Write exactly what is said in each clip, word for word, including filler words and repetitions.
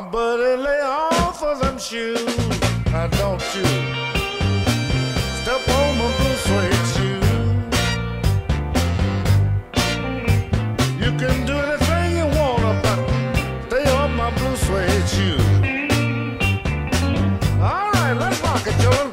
buddy, lay off of them shoes. Now don't you step on my blue suede shoes. You can do anything you want, but stay on my blue suede shoes. All right, let's rock it, children.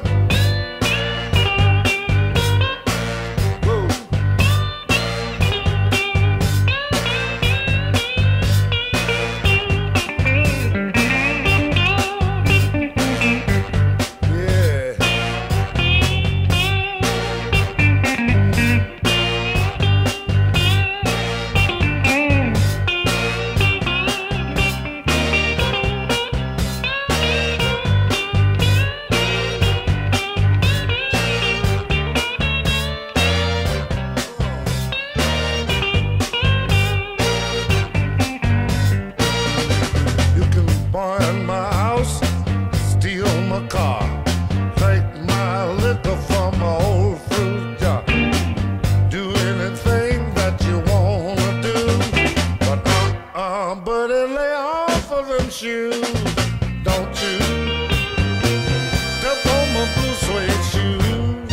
Burn my house, steal my car, take my liquor from my old fruit jar. Do anything that you wanna do, but uh-uh, buddy, lay off of them shoes. Don't you step on my blue suede shoes.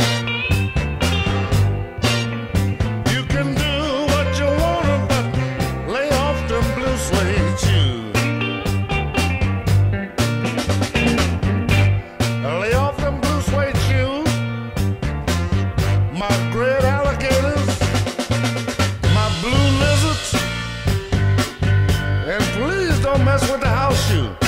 You can do what you wanna, but lay off them blue suede shoes. Lay off them blue suede shoes, my great alligators, my blue lizards, and please don't mess with the house shoe.